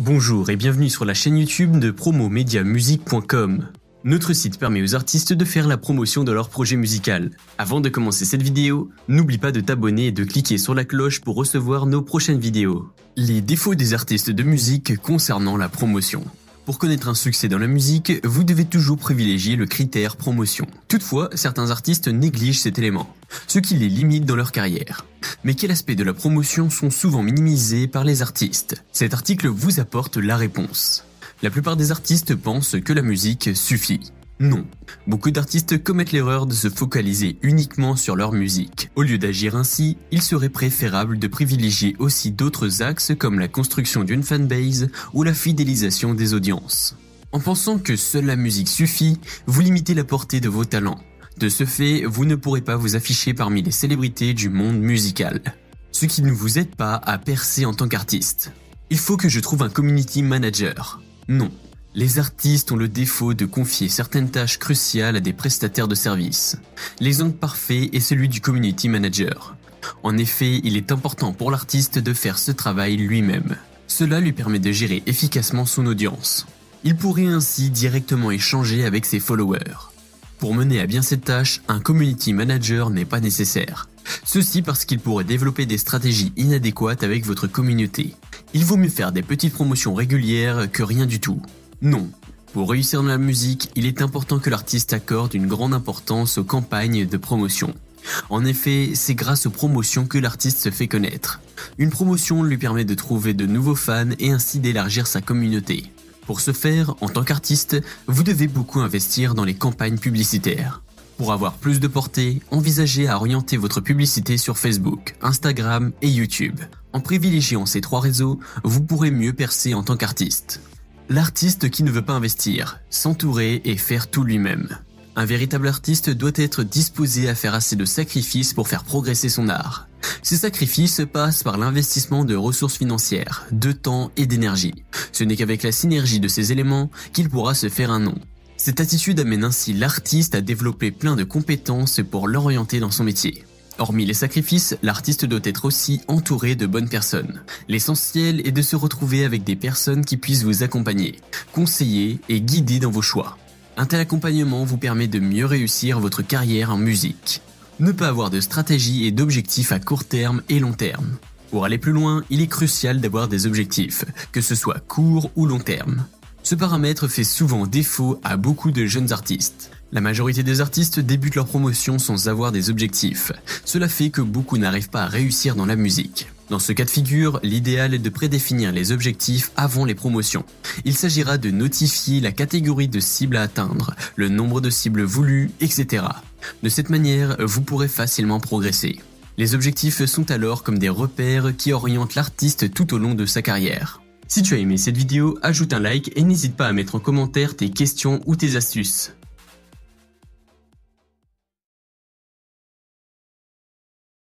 Bonjour et bienvenue sur la chaîne YouTube de promomediamusique.com. Notre site permet aux artistes de faire la promotion de leur projet musical. Avant de commencer cette vidéo, n'oublie pas de t'abonner et de cliquer sur la cloche pour recevoir nos prochaines vidéos. Les défauts des artistes de musique concernant la promotion. Pour connaître un succès dans la musique, vous devez toujours privilégier le critère promotion. Toutefois, certains artistes négligent cet élément, ce qui les limite dans leur carrière. Mais quels aspects de la promotion sont souvent minimisés par les artistes? Cet article vous apporte la réponse. La plupart des artistes pensent que la musique suffit. Non. Beaucoup d'artistes commettent l'erreur de se focaliser uniquement sur leur musique. Au lieu d'agir ainsi, il serait préférable de privilégier aussi d'autres axes comme la construction d'une fanbase ou la fidélisation des audiences. En pensant que seule la musique suffit, vous limitez la portée de vos talents. De ce fait, vous ne pourrez pas vous afficher parmi les célébrités du monde musical. Ce qui ne vous aide pas à percer en tant qu'artiste. Il faut que je trouve un community manager. Non. Les artistes ont le défaut de confier certaines tâches cruciales à des prestataires de services. L'exemple parfait est celui du community manager. En effet, il est important pour l'artiste de faire ce travail lui-même. Cela lui permet de gérer efficacement son audience. Il pourrait ainsi directement échanger avec ses followers. Pour mener à bien cette tâche, un community manager n'est pas nécessaire. Ceci parce qu'il pourrait développer des stratégies inadéquates avec votre communauté. Il vaut mieux faire des petites promotions régulières que rien du tout. Non. Pour réussir dans la musique, il est important que l'artiste accorde une grande importance aux campagnes de promotion. En effet, c'est grâce aux promotions que l'artiste se fait connaître. Une promotion lui permet de trouver de nouveaux fans et ainsi d'élargir sa communauté. Pour ce faire, en tant qu'artiste, vous devez beaucoup investir dans les campagnes publicitaires. Pour avoir plus de portée, envisagez à orienter votre publicité sur Facebook, Instagram et YouTube. En privilégiant ces trois réseaux, vous pourrez mieux percer en tant qu'artiste. L'artiste qui ne veut pas investir, s'entourer et faire tout lui-même. Un véritable artiste doit être disposé à faire assez de sacrifices pour faire progresser son art. Ces sacrifices passent par l'investissement de ressources financières, de temps et d'énergie. Ce n'est qu'avec la synergie de ces éléments qu'il pourra se faire un nom. Cette attitude amène ainsi l'artiste à développer plein de compétences pour l'orienter dans son métier. Hormis les sacrifices, l'artiste doit être aussi entouré de bonnes personnes. L'essentiel est de se retrouver avec des personnes qui puissent vous accompagner, conseiller et guider dans vos choix. Un tel accompagnement vous permet de mieux réussir votre carrière en musique. Ne pas avoir de stratégie et d'objectifs à court terme et long terme. Pour aller plus loin, il est crucial d'avoir des objectifs, que ce soit court ou long terme. Ce paramètre fait souvent défaut à beaucoup de jeunes artistes. La majorité des artistes débutent leur promotion sans avoir des objectifs. Cela fait que beaucoup n'arrivent pas à réussir dans la musique. Dans ce cas de figure, l'idéal est de prédéfinir les objectifs avant les promotions. Il s'agira de notifier la catégorie de cibles à atteindre, le nombre de cibles voulues, etc. De cette manière, vous pourrez facilement progresser. Les objectifs sont alors comme des repères qui orientent l'artiste tout au long de sa carrière. Si tu as aimé cette vidéo, ajoute un like et n'hésite pas à mettre en commentaire tes questions ou tes astuces.